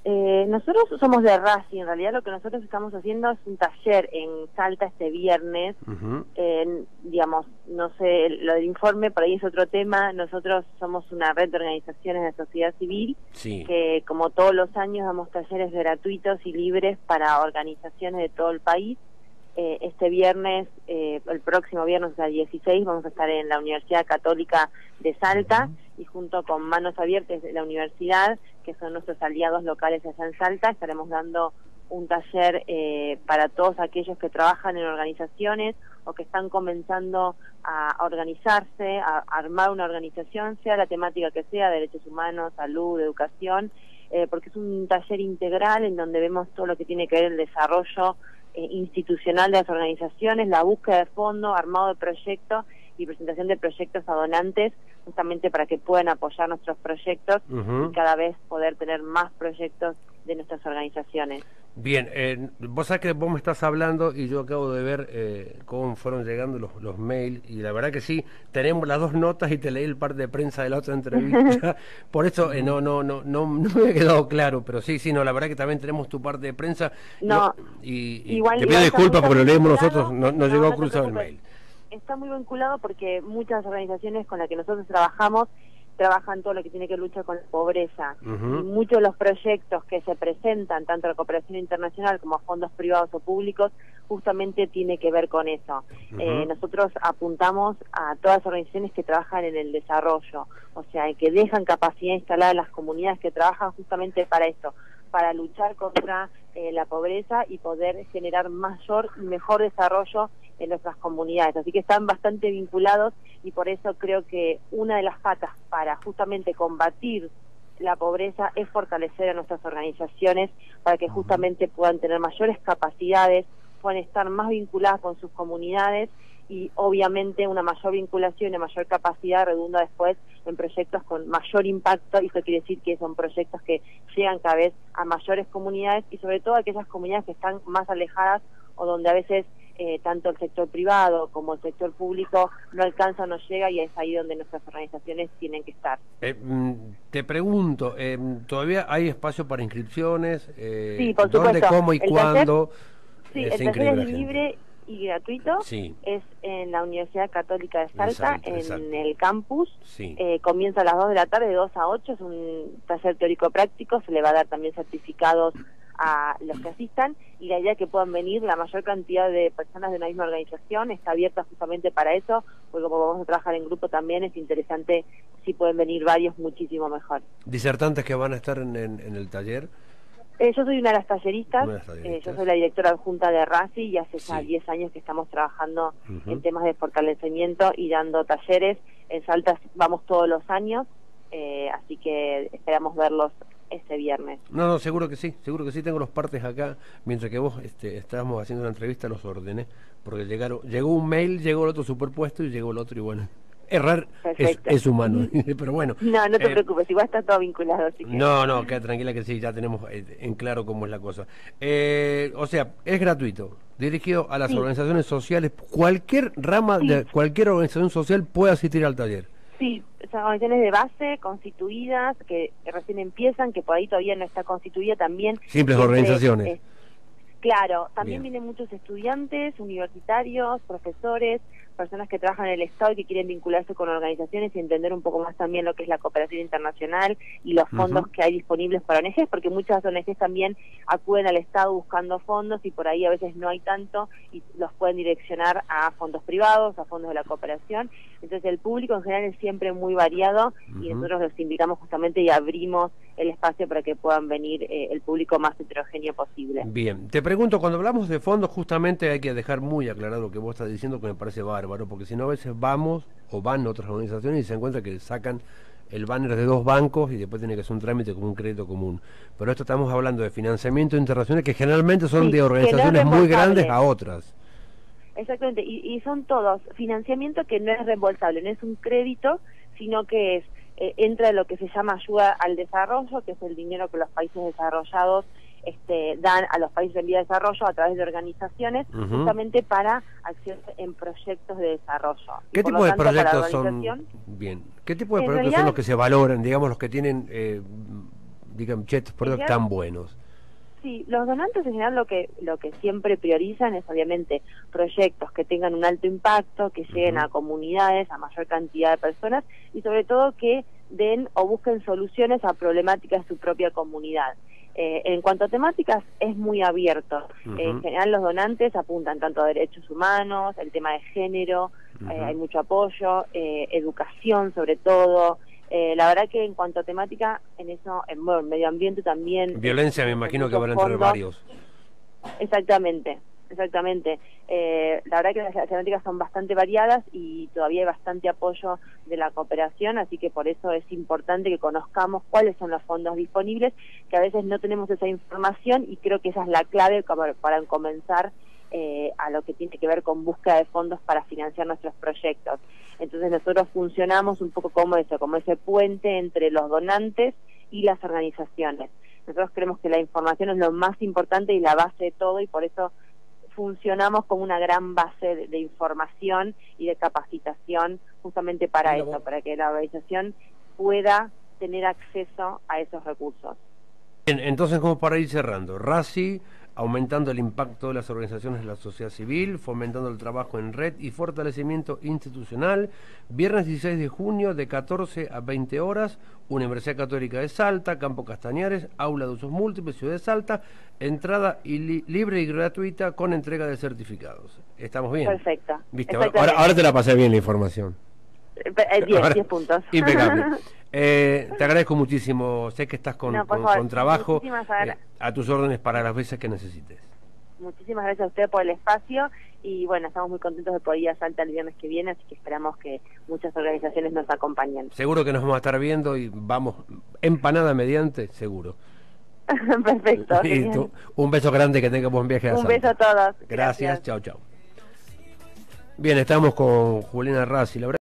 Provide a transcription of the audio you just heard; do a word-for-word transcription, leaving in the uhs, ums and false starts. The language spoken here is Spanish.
Eh, nosotros somos de Racing. En realidad lo que nosotros estamos haciendo es un taller en Salta este viernes. Uh-huh. eh, digamos, no sé, lo del informe por ahí es otro tema. Nosotros somos una red de organizaciones de sociedad civil, sí, que como todos los años damos talleres gratuitos y libres para organizaciones de todo el país. Eh, este viernes, eh, el próximo viernes, o sea, dieciséis, vamos a estar en la Universidad Católica de Salta, uh-huh, y junto con Manos Abiertas de la universidad, que son nuestros aliados locales allá en Salta, estaremos dando un taller eh, para todos aquellos que trabajan en organizaciones o que están comenzando a organizarse, a armar una organización, sea la temática que sea, derechos humanos, salud, educación, eh, porque es un taller integral en donde vemos todo lo que tiene que ver el desarrollo eh, institucional de las organizaciones, la búsqueda de fondos, armado de proyectos y presentación de proyectos a donantes, justamente para que puedan apoyar nuestros proyectos, uh-huh, y cada vez poder tener más proyectos de nuestras organizaciones. Bien, eh, vos sabés que vos me estás hablando y yo acabo de ver eh, cómo fueron llegando los, los mails, y la verdad que sí, tenemos las dos notas y te leí el parte de prensa de la otra entrevista, por eso eh, no, no, no, no, no me ha quedado claro, pero sí, sí, no, la verdad que también tenemos tu parte de prensa, no, y, y igual, te pido disculpas porque lo leímos nosotros, no, no, no llegó no cruzado el mail. Está muy vinculado porque muchas organizaciones con las que nosotros trabajamos trabajan todo lo que tiene que luchar con la pobreza, uh-huh, y muchos de los proyectos que se presentan tanto a la cooperación internacional como a fondos privados o públicos justamente tiene que ver con eso. Uh-huh. Eh, nosotros apuntamos a todas las organizaciones que trabajan en el desarrollo, o sea, que dejan capacidad instalada en las comunidades que trabajan justamente para esto, para luchar contra eh, la pobreza y poder generar mayor y mejor desarrollo en nuestras comunidades, así que están bastante vinculados, y por eso creo que una de las patas para justamente combatir la pobreza es fortalecer a nuestras organizaciones para que justamente puedan tener mayores capacidades, puedan estar más vinculadas con sus comunidades, y obviamente una mayor vinculación y mayor capacidad redunda después en proyectos con mayor impacto, y eso quiere decir que son proyectos que llegan cada vez a mayores comunidades, y sobre todo aquellas comunidades que están más alejadas o donde a veces Eh, tanto el sector privado como el sector público no alcanza, no llega, y es ahí donde nuestras organizaciones tienen que estar. Eh, te pregunto, eh, ¿todavía hay espacio para inscripciones? Eh, sí, por ¿Dónde, supuesto. cómo y el cuándo? Taller, sí, el taller es libre y gratuito, sí, es en la Universidad Católica de Salta, exacto, en exacto. el campus, sí, eh, comienza a las dos de la tarde, de dos a ocho, es un taller teórico-práctico, se le va a dar también certificados a los que asistan, y la idea es que puedan venir la mayor cantidad de personas de una misma organización. Está abierta justamente para eso, porque como vamos a trabajar en grupo también es interesante, si pueden venir varios, muchísimo mejor. ¿Disertantes que van a estar en, en, en el taller? Eh, yo soy una de las talleristas, una de las talleristas. Eh, yo soy la directora adjunta de RACI, y hace ya sí. diez años que estamos trabajando uh-huh. en temas de fortalecimiento y dando talleres. En Salta vamos todos los años, eh, así que esperamos verlos este viernes. No, no, seguro que sí, seguro que sí, tengo los partes acá, mientras que vos este, estábamos haciendo una entrevista, los ordené, porque llegaron, llegó un mail, llegó el otro superpuesto y llegó el otro, y bueno, errar es, es humano, pero bueno. No, no te eh, preocupes, igual está todo vinculado. Así que... No, no, queda tranquila que sí, ya tenemos en claro cómo es la cosa. Eh, o sea, es gratuito, dirigido a las sí. organizaciones sociales, cualquier rama sí. de cualquier organización social puede asistir al taller. Sí, son organizaciones de base, constituidas, que recién empiezan, que por ahí todavía no está constituida también. Simples organizaciones. Eh, claro, también Bien. vienen muchos estudiantes, universitarios, profesores, personas que trabajan en el Estado y que quieren vincularse con organizaciones y entender un poco más también lo que es la cooperación internacional y los fondos uh-huh. que hay disponibles para O N Ges, porque muchas O N Ges también acuden al Estado buscando fondos, y por ahí a veces no hay tanto, y los pueden direccionar a fondos privados, a fondos de la cooperación. Entonces el público en general es siempre muy variado, uh-huh. y nosotros los invitamos justamente y abrimos el espacio para que puedan venir eh, el público más heterogéneo posible. Bien, te pregunto, cuando hablamos de fondos, justamente hay que dejar muy aclarado lo que vos estás diciendo, que me parece bárbaro, porque si no a veces vamos o van a otras organizaciones y se encuentra que sacan el banner de dos bancos y después tiene que hacer un trámite como un crédito común. Pero esto estamos hablando de financiamiento internacional, que generalmente son sí, de organizaciones no muy grandes a otras. Exactamente, y, y son todos financiamiento que no es reembolsable, no es un crédito, sino que es eh, entra en lo que se llama ayuda al desarrollo, que es el dinero que los países desarrollados este, dan a los países en vía de desarrollo a través de organizaciones, uh-huh. justamente para acción en proyectos de desarrollo. ¿Qué tipo de proyectos son? Bien. ¿Qué tipo de proyectos realidad, son los que se valoran, digamos, los que tienen, eh, digan, che, estos proyectos están buenos. Sí, los donantes en general lo que lo que siempre priorizan es obviamente proyectos que tengan un alto impacto, que lleguen uh-huh. a comunidades, a mayor cantidad de personas y sobre todo que den o busquen soluciones a problemáticas de su propia comunidad. Eh, en cuanto a temáticas es muy abierto. Uh-huh. eh, en general los donantes apuntan tanto a derechos humanos, el tema de género, uh-huh. eh, hay mucho apoyo, eh, educación sobre todo. Eh, la verdad que en cuanto a temática, en eso, en bueno, medio ambiente también... Violencia, me imagino que van a entrar varios. Exactamente, exactamente. Eh, la verdad que las, las temáticas son bastante variadas y todavía hay bastante apoyo de la cooperación, así que por eso es importante que conozcamos cuáles son los fondos disponibles, que a veces no tenemos esa información y creo que esa es la clave para, para comenzar Eh, a lo que tiene que ver con búsqueda de fondos para financiar nuestros proyectos. Entonces nosotros funcionamos un poco como eso, como ese puente entre los donantes y las organizaciones. Nosotros creemos que la información es lo más importante y la base de todo y por eso funcionamos como una gran base de, de información y de capacitación justamente para Mira, eso, vos. para que la organización pueda tener acceso a esos recursos. Bien, entonces como para ir cerrando, RACI aumentando el impacto de las organizaciones de la sociedad civil, fomentando el trabajo en red y fortalecimiento institucional, viernes dieciséis de junio de catorce a veinte horas, Universidad Católica de Salta, Campo Castañares, Aula de Usos Múltiples, Ciudad de Salta, entrada y li libre y gratuita con entrega de certificados. ¿Estamos bien? Perfecto. ¿Viste? Ahora, ahora te la pasé bien la información. diez puntos. Impecable. Eh, te agradezco muchísimo, sé que estás con, no, con, con trabajo, eh, a tus órdenes para las veces que necesites. Muchísimas gracias a usted por el espacio y bueno, estamos muy contentos de poder ir a Salta el viernes que viene, así que esperamos que muchas organizaciones nos acompañen. Seguro que nos vamos a estar viendo y vamos, empanada mediante, seguro. Perfecto. Listo. Un beso grande, que tenga buen viaje a Un Salta. beso a todos. Gracias, chao, chao. Bien, estamos con Juliana RACI, la verdad.